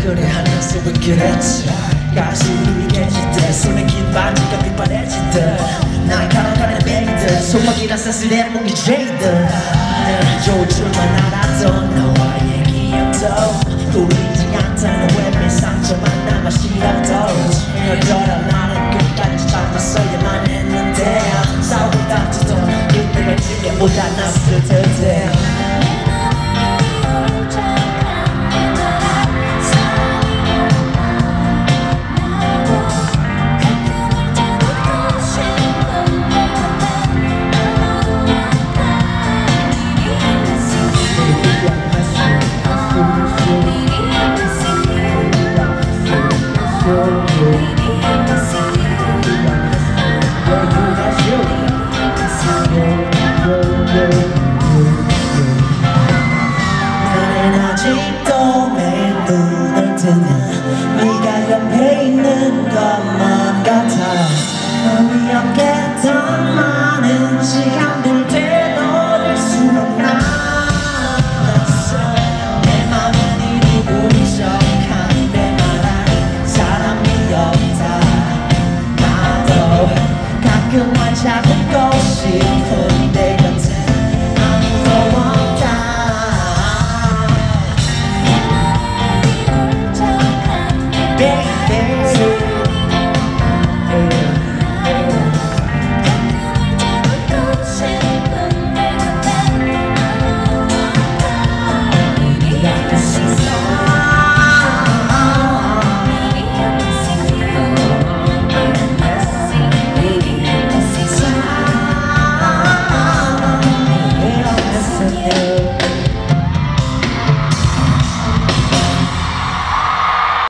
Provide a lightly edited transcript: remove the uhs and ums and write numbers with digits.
그래 하늘 수 있길 했지 가슴이 깨지듯 손에 긴 반지가 빛바래지듯 날 걸어가는 베이들 손목이란 사슬에 목이 죄이듯 늘 좋을 줄만 알았던 너와의 기억도 보이지 않다는 외면 상처만 남아 싫어도 전혀더러 나는 끝까지 참았어야만 했는데 싸우다 두도 그때가 지금보다 낫을 텐데 나는 아직도 매일 눈을 뜨면 네가 옆에 있는 것만